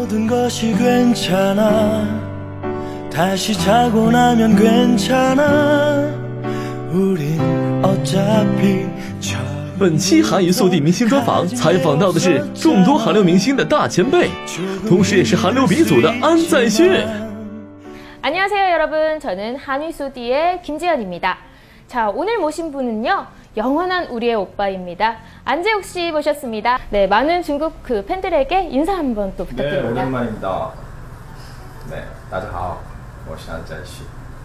모든 것이 괜찮아. 다시 자고 나면 괜찮아. 우린 어차피 本期韩语速递明星专访采访到的是众多韩流明星的大前辈，同时也是韩流鼻祖的安在勋。 안녕하세요 여러분, 저는 한휘소디의 김지연입니다. 자, 오늘 모신 분은요, 영원한 우리의 오빠입니다. 안재욱 씨 모셨습니다. 네, 많은 중국 팬들에게 인사 한번 또 부탁드립니다. 네, 오랜만입니다. 네, 大家好，我是安在勋。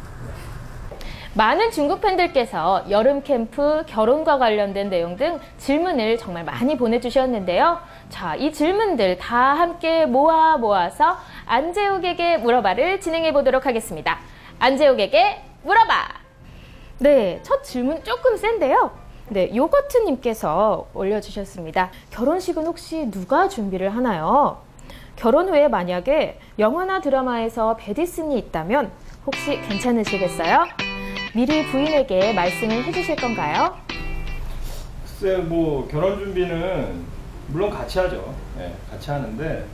많은 중국 팬들께서 여름 캠프, 결혼과 관련된 내용 등 질문을 정말 많이 보내주셨는데요. 자, 이 질문들 다 함께 모아서 안재욱에게 물어봐를 진행해 보도록 하겠습니다. 안재욱에게 물어봐! 네, 첫 질문 조금 센데요. 네, 요거트님께서 올려주셨습니다. 결혼식은 혹시 누가 준비를 하나요? 결혼 후에 만약에 영화나 드라마에서 배드신이 있다면 혹시 괜찮으시겠어요? 미리 부인에게 말씀을 해주실 건가요? 글쎄, 뭐 결혼 준비는 물론 같이 하죠. 네, 같이 하는데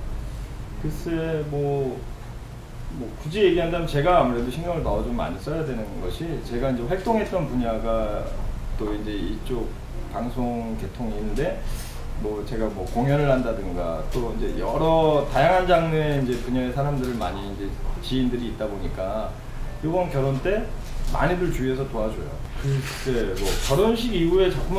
글쎄 뭐 굳이 얘기한다면 제가 아무래도 신경을 더 좀 많이 써야 되는 것이, 제가 이제 활동했던 분야가 또 이제 이쪽 방송 계통인데, 뭐 제가 뭐 공연을 한다든가 또 이제 여러 다양한 장르의 이제 분야의 사람들을 많이 이제 지인들이 있다 보니까 이번 결혼 때 많이들 주위에서 도와줘요. 글쎄, 뭐 결혼식 이후에 작품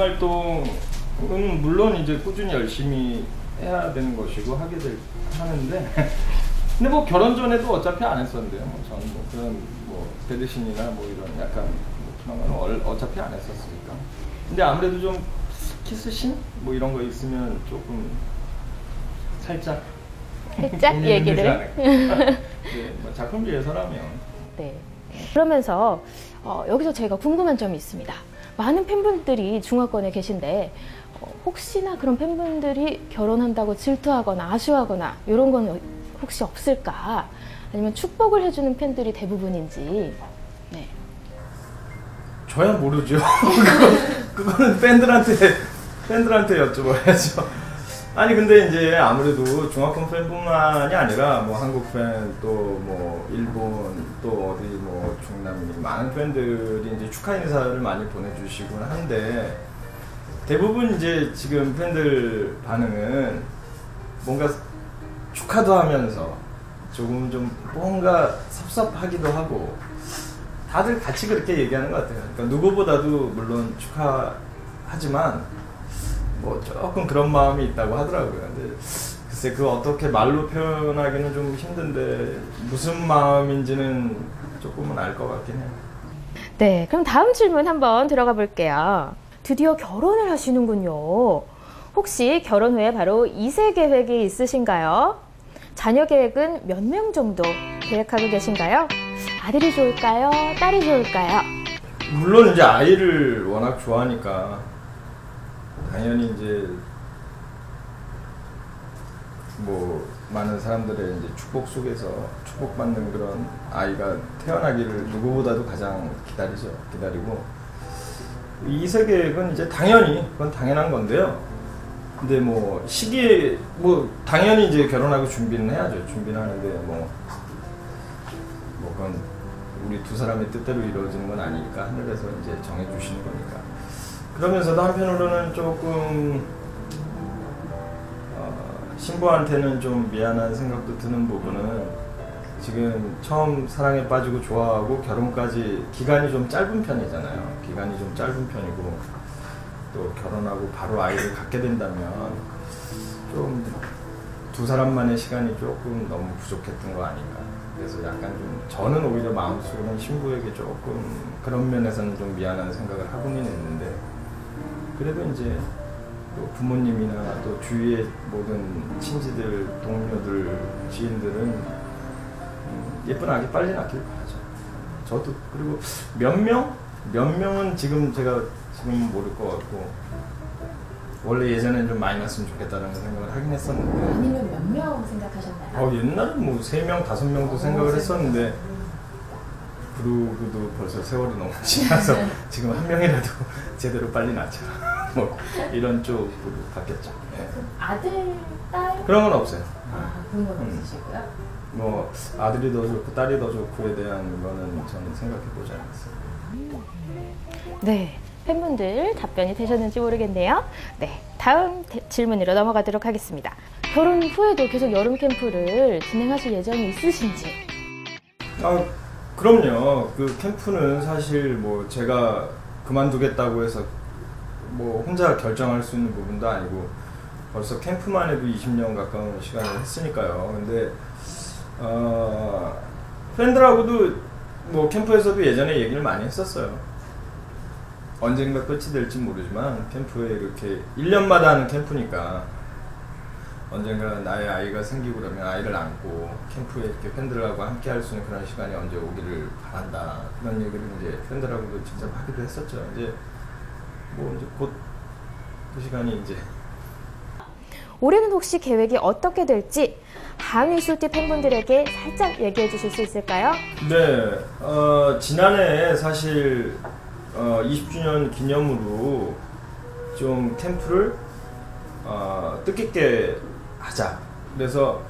활동은 물론 이제 꾸준히 열심히 해야 되는 것이고 하는데 근데 뭐 결혼 전에도 어차피 안 했었는데요. 저는 뭐 그런 뭐 배드신이나 뭐 이런 약간 뭐 그런 건 어차피 안 했었으니까. 근데 아무래도 좀 키스신 뭐 이런 거 있으면 조금 살짝 얘기를. 네, 뭐 작품 위해서라면. 네. 그러면서 여기서 제가 궁금한 점이 있습니다. 많은 팬분들이 중화권에 계신데 혹시나 그런 팬분들이 결혼한다고 질투하거나 아쉬워하거나 이런 건 혹시 없을까? 아니면 축복을 해주는 팬들이 대부분인지. 네. 저야 모르죠. 그거는 팬들한테 여쭤봐야죠. 아니 근데 이제 아무래도 중화권 팬뿐만이 아니라 뭐 한국 팬, 또 뭐 일본, 또 어디 뭐 중남미 많은 팬들이 이제 축하 인사를 많이 보내주시곤 한데, 대부분 이제 지금 팬들 반응은 뭔가 축하도 하면서 조금 좀 뭔가 섭섭하기도 하고, 다들 같이 그렇게 얘기하는 것 같아요. 그러니까 누구보다도 물론 축하하지만 뭐 조금 그런 마음이 있다고 하더라고요. 근데 글쎄 그 어떻게 말로 표현하기는 좀 힘든데 무슨 마음인지는 조금은 알 것 같긴 해요. 네, 그럼 다음 질문 한번 들어가 볼게요. 드디어 결혼을 하시는군요. 혹시 결혼 후에 바로 2세 계획이 있으신가요? 자녀 계획은 몇 명 정도 계획하고 계신가요? 아들이 좋을까요? 딸이 좋을까요? 물론 이제 아이를 워낙 좋아하니까 당연히 이제 뭐 많은 사람들의 이제 축복 속에서 축복받는 그런 아이가 태어나기를 누구보다도 가장 기다리고, 이세 계획은 이제 당연히 그건 당연한 건데요. 근데 뭐 시기에 뭐 당연히 이제 결혼하고 준비는 해야죠. 준비는 하는데 뭐 그건 우리 두 사람의 뜻대로 이루어지는 건 아니니까 하늘에서 이제 정해주시는 거니까. 그러면서도 한편으로는 조금 신부한테는 좀 미안한 생각도 드는 부분은, 지금 처음 사랑에 빠지고 좋아하고 결혼까지 기간이 좀 짧은 편이잖아요. 기간이 좀 짧은 편이고, 또 결혼하고 바로 아이를 갖게 된다면 좀 두 사람만의 시간이 조금 너무 부족했던 거 아닌가. 그래서 약간 좀 저는 오히려 마음속으로는 신부에게 조금 그런 면에서는 좀 미안한 생각을 하고는 있는데, 그래도 이제 또 부모님이나 또 주위의 모든 친지들, 동료들, 지인들은 예쁜 아기 빨리 낳길 바라죠. 저도. 그리고 몇 명은 지금 제가 모를 것 같고, 원래 예전엔 좀 많이 낳았으면 좋겠다는 생각을 하긴 했었는데. 아니면 몇 명 생각하셨나요? 옛날엔 뭐 3명, 5명도 생각을 했었는데, 그러고도 벌써 세월이 너무 지나서 지금 한 명이라도 제대로 빨리 낳자. 뭐 이런 쪽으로 갔겠죠. 예. 아들, 딸? 그런 건 없어요. 그런 건 없으시고요. 뭐 아들이 더 좋고 딸이 더 좋고에 대한 거는 저는 생각해 보지 않았어요. 네, 팬분들 답변이 되셨는지 모르겠네요. 네, 다음 질문으로 넘어가도록 하겠습니다. 결혼 후에도 계속 여름 캠프를 진행하실 예정이 있으신지? 그럼요. 그 캠프는 사실 뭐 제가 그만두겠다고 해서 뭐 혼자 결정할 수 있는 부분도 아니고 벌써 캠프만 해도 20년 가까운 시간을 했으니까요. 근데 팬들하고도 뭐 캠프에서도 예전에 얘기를 많이 했었어요. 언젠가 끝이 될지 모르지만 캠프에 이렇게 1년마다 하는 캠프니까 언젠가 나의 아이가 생기고 그러면 아이를 안고 캠프에 이렇게 팬들하고 함께 할 수 있는 그런 시간이 언제 오기를 바란다. 그런 얘기를 이제 팬들하고도 직접 하기도 했었죠. 이제 뭐 이제 곧 그 시간이 이제. 올해는 혹시 계획이 어떻게 될지 한일소티 팬분들에게 살짝 얘기해 주실 수 있을까요? 네, 지난해 사실 20주년 기념으로 좀 캠프를 뜻깊게 하자. 그래서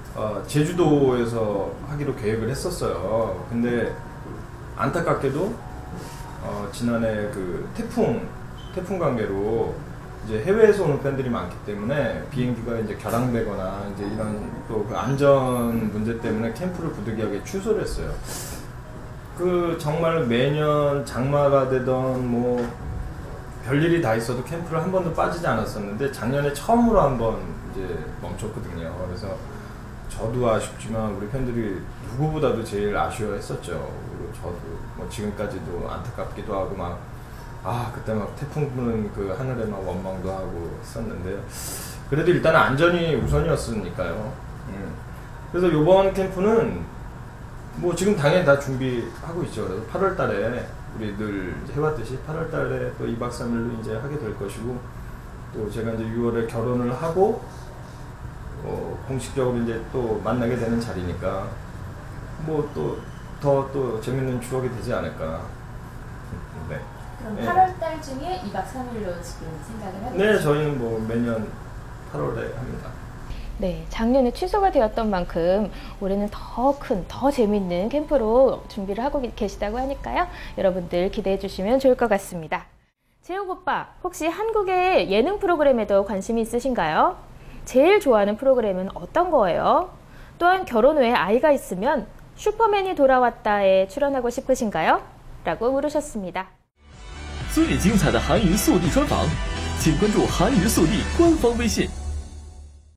제주도에서 하기로 계획을 했었어요. 근데 안타깝게도 지난해 그 태풍 관계로 이제 해외에서 오는 팬들이 많기 때문에 비행기가 이제 결항되거나 이제 이런 또 그 안전 문제 때문에 캠프를 부득이하게 취소를 했어요. 그 정말 매년 장마가 되던 뭐 별일이 다 있어도 캠프를 한 번도 빠지지 않았었는데 작년에 처음으로 한번 이제 멈췄거든요. 그래서 저도 아쉽지만 우리 팬들이 누구보다도 제일 아쉬워했었죠. 그리고 저도 뭐 지금까지도 안타깝기도 하고 막 그때 막 태풍 부는 그 하늘에 막 원망도 하고 했었는데 그래도 일단 안전이 우선이었으니까요. 그래서 이번 캠프는 뭐 지금 당연히 다 준비하고 있죠. 그래서 8월 달에 우리 늘 해왔듯이 8월 달에 또 2박 3일로 이제 하게 될 것이고 또 제가 이제 6월에 결혼을 하고 공식적으로 이제 또 만나게 되는 자리니까 뭐 또 더 재밌는 추억이 되지 않을까. 네. 그럼 네. 8월 달 중에 2박 3일로 지금 생각을 하고 네, 저희는 뭐 매년 8월에 합니다. 네, 작년에 취소가 되었던 만큼 올해는 더 큰, 더 재밌는 캠프로 준비를 하고 계시다고 하니까요. 여러분들 기대해 주시면 좋을 것 같습니다. 재욱 오빠, 혹시 한국의 예능 프로그램에도 관심이 있으신가요? 제일 좋아하는 프로그램은 어떤 거예요? 또한 결혼 후에 아이가 있으면 슈퍼맨이 돌아왔다에 출연하고 싶으신가요? 라고 물으셨습니다. 最精彩的韩娱速递专访，请关注韩娱速递官方微信。